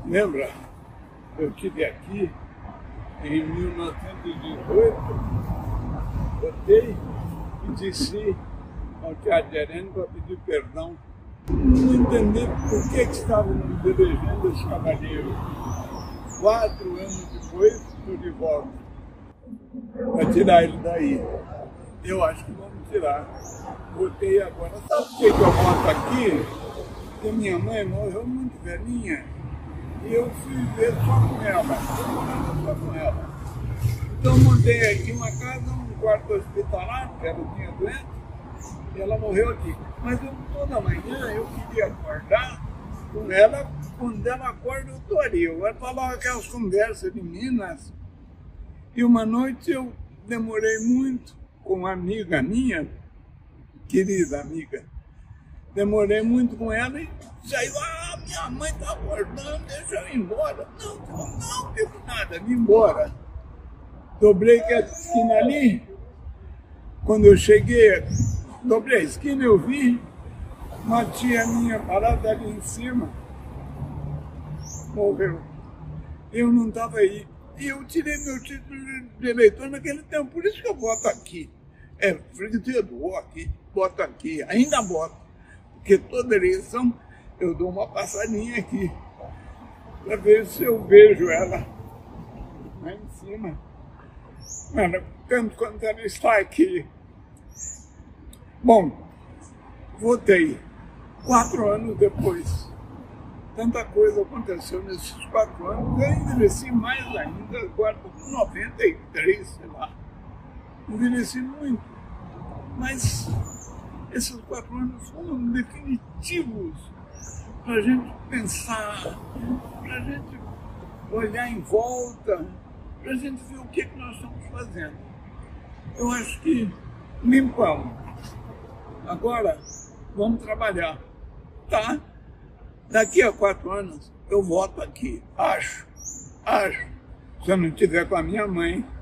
Lembra? Eu estive aqui em 1918, votei e disse ao Tiagerene para pedir perdão. Não entendi por que estavam nos elegendo esse cavalheiro. 4 anos depois, estou de volta para tirar ele daí. Eu acho que vamos tirar. Votei agora. Sabe por que eu voto aqui? Porque minha mãe morreu muito velhinha e eu fui ver só com ela. Eu morava só com ela. Então montei aqui uma casa, um quarto hospitalar, porque ela tinha doente, e ela morreu aqui. Mas toda manhã eu queria acordar com ela, quando ela acorda eu estou ali. Eu falava aquelas conversas de Minas. E uma noite eu demorei muito com uma amiga minha, querida amiga. Demorei muito com ela e saiu, minha mãe está acordando, deixa eu ir embora. Não digo nada, vim embora. Dobrei a esquina ali, quando eu cheguei, dobrei a esquina, eu vi uma tia minha parada ali em cima, morreu. Eu não estava aí. E eu tirei meu título de eleitor naquele tempo, por isso que eu voto aqui. Frederico, aqui, voto aqui, ainda voto. Porque toda eleição eu dou uma passadinha aqui, para ver se eu vejo ela lá em cima. Mano, tanto quanto ela está aqui. Bom, votei 4 anos depois. Tanta coisa aconteceu nesses 4 anos, eu envelheci mais ainda, agora com 93, sei lá. Envelheci muito. Mas esses 4 anos foram definitivos para a gente pensar, para a gente olhar em volta, para a gente ver o que nós estamos fazendo. Eu acho que limpamos. Agora vamos trabalhar, tá? Daqui a 4 anos eu voto aqui, acho. Se eu não estiver com a minha mãe,